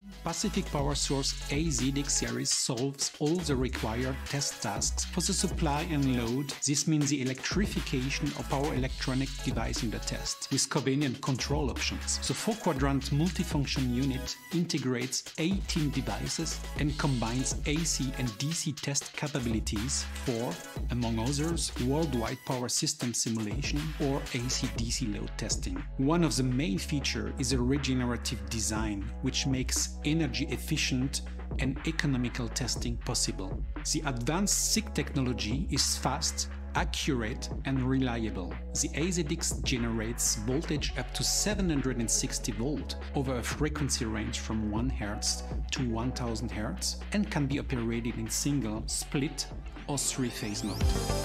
Pacific Power Source AZX series solves all the required test tasks for the supply and load. This means the electrification of our electronic device in the test, with convenient control options. The 4-quadrant multifunction unit integrates 18 devices and combines AC and DC test capabilities for, among others, worldwide power system simulation or AC-DC load testing. One of the main features is a regenerative design, which makes energy efficient and economical testing possible. The advanced SiC technology is fast, accurate and reliable. The AZX generates voltage up to 760 volt over a frequency range from 1 Hz to 1000 Hz and can be operated in single, split or 3-phase mode.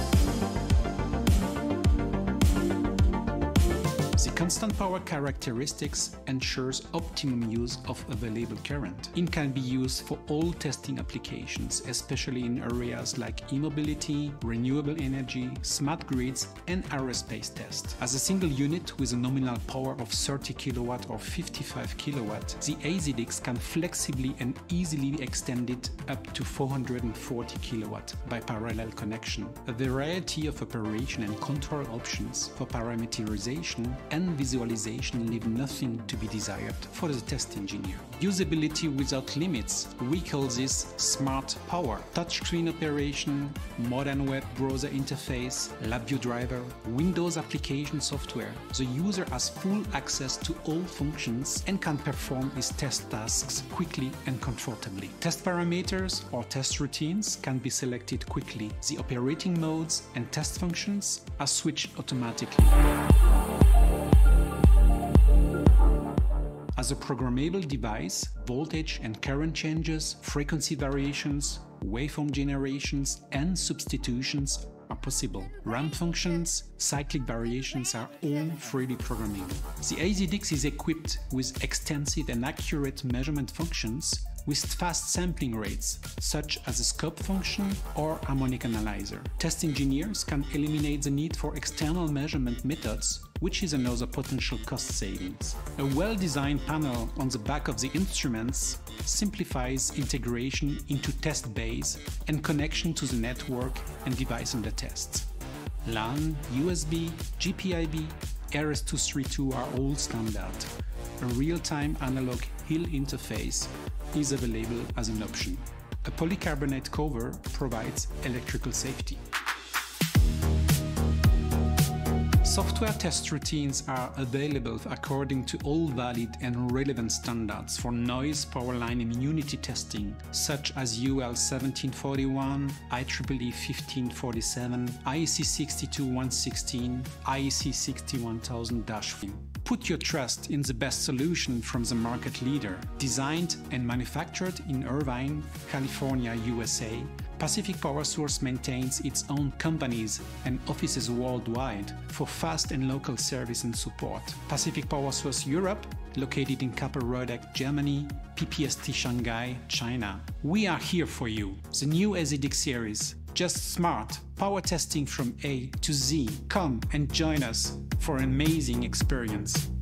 The constant power characteristics ensures optimum use of available current. It can be used for all testing applications, especially in areas like e-mobility, renewable energy, smart grids and aerospace test. As a single unit with a nominal power of 30 kW or 55 kW, the AZX can flexibly and easily extend it up to 440 kW by parallel connection. A variety of operation and control options for parameterization and visualization leave nothing to be desired for the test engineer. Usability without limits, we call this smart power. Touchscreen operation, modern web browser interface, LabVIEW driver, Windows application software. The user has full access to all functions and can perform his test tasks quickly and comfortably. Test parameters or test routines can be selected quickly. The operating modes and test functions are switched automatically. As a programmable device, voltage and current changes, frequency variations, waveform generations and substitutions are possible. Ramp functions, cyclic variations are all freely programmable. The AZX is equipped with extensive and accurate measurement functions with fast sampling rates, such as a scope function or harmonic analyzer. Test engineers can eliminate the need for external measurement methods, which is another potential cost savings. A well-designed panel on the back of the instruments simplifies integration into test bays and connection to the network and device on the test. LAN, USB, GPIB, RS-232 are all standard. A real-time analog Hill interface is available as an option. A polycarbonate cover provides electrical safety. Software test routines are available according to all valid and relevant standards for noise, power line and immunity testing, such as UL 1741, IEEE 1547, IEC 62116, IEC 61000-3. Put your trust in the best solution from the market leader. Designed and manufactured in Irvine, California, USA, Pacific Power Source maintains its own companies and offices worldwide for fast and local service and support. Pacific Power Source Europe, located in Kappelrodeck, Germany, PPST Shanghai, China. We are here for you. The new AZX series, just smart, power testing from A to Z. Come and join us for an amazing experience.